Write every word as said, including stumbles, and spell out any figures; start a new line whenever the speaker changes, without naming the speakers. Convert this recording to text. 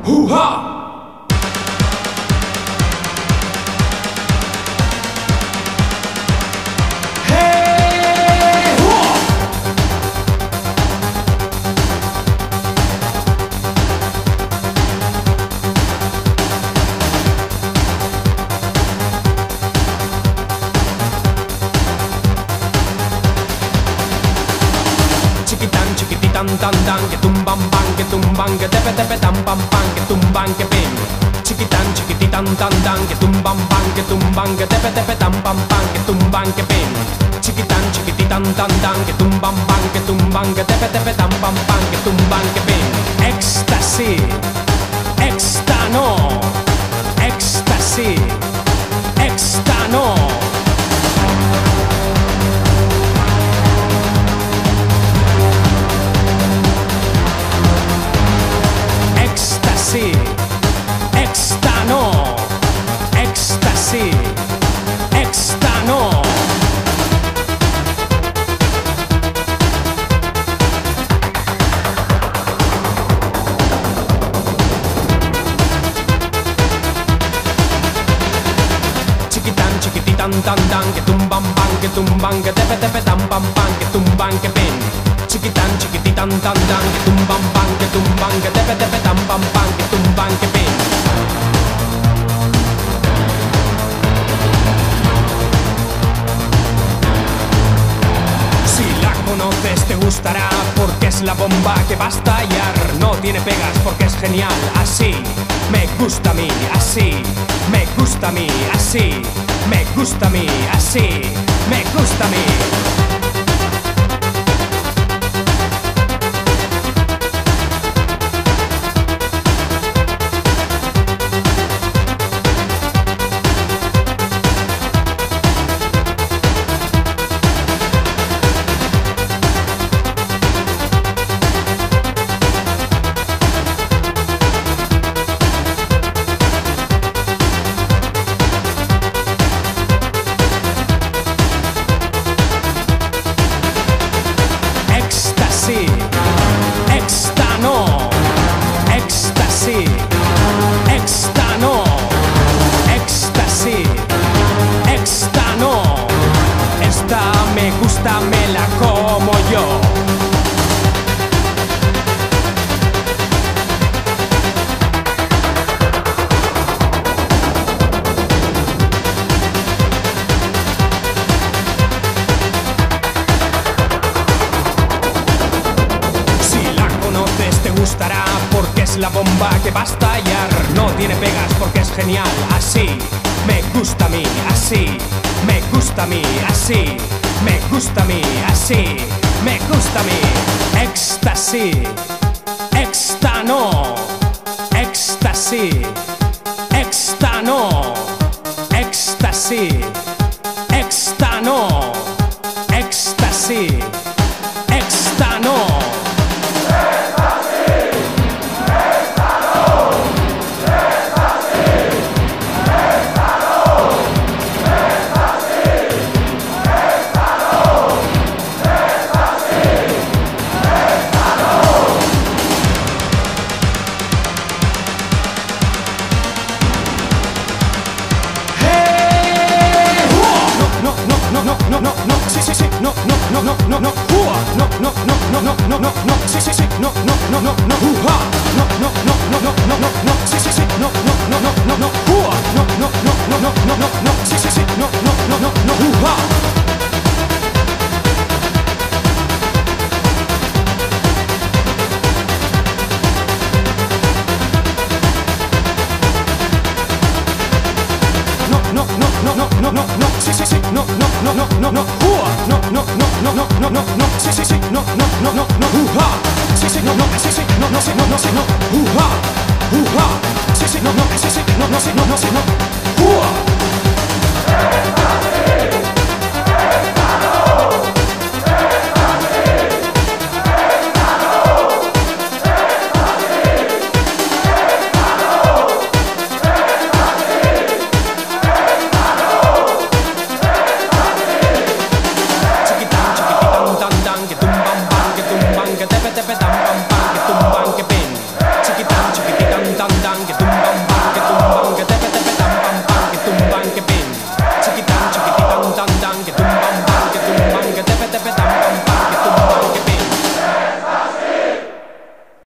¡Uja! Chiquitán, chiquititán, tan, tan, que tumban, pan, que tumban, que tepe, tepe, tan, pan, pan, que tumban, que pim. Chiquitán, chiquititán, tan, tan, que tumban, pan, que tumban, que tepe, tepe, tan, pan, pan, que tumban, que pim. Chiquitán, chiquititán, tan, tan, que tumban, pan, que tumban, que tepe, tepe, tan, pan, pan, que tumban, que pim. Éxtasis, éxtano, éxtasis, éxtano. Éxtasis, éxtano, éxtasis, éxtano. Chiquitán, chiquititán, tan, tan, que tumban, pan, que tumban, que tepe, tepe, tan, pan, pan, que tumban, que pin. Chiquitán, chiquititán, tan, tan, que tumban, pan, que tumban, que tepe, tepe, tan, pan, pan, que tumban, que pin. Si la conoces te gustará porque es la bomba que va a estallar. No tiene pegas porque es genial, así me gusta a mí, así me gusta a mí, así me gusta a mí, así me gusta a mí. Éxtano, éxtasis, éxtano, éxtasis, éxtano. Esta me gusta, me la como yo. Gustará porque es la bomba que va a estallar. No tiene pegas porque es genial, así me gusta a mí, así me gusta a mí, así me gusta a mí, así me gusta a mí. Éxtasis, éxtano, éxtasis, éxtano, éxtasis, éxtano, éxtasis, éxtano. No, no, no, sí, sí, sí, no, no, no, no, no, no, ua, no, no, no, no, no, no, no, no, sí, sí, sí, no, no, no, no, no, ua, no, no, no, no, no, no, no, no, sí, sí, sí, no, no, no, no, no, no, ua, no, no, no, no, no, no, no, no, sí, sí, sí, no, no, no, no, no, ua. No, no, no, no, no, no, no, sí, sí, sí, no, no, no, no, no, no, ua, no, no, no, no, no, no, no, no, sí, sí, sí, no, no, no, no, no, ua, sí, sí, no, no, sí, sí, no, no, sí, no, no, sí, no, ua, ua, sí, sí, no, no, sí, sí, no, no, sí, no, no, sí, no, ua.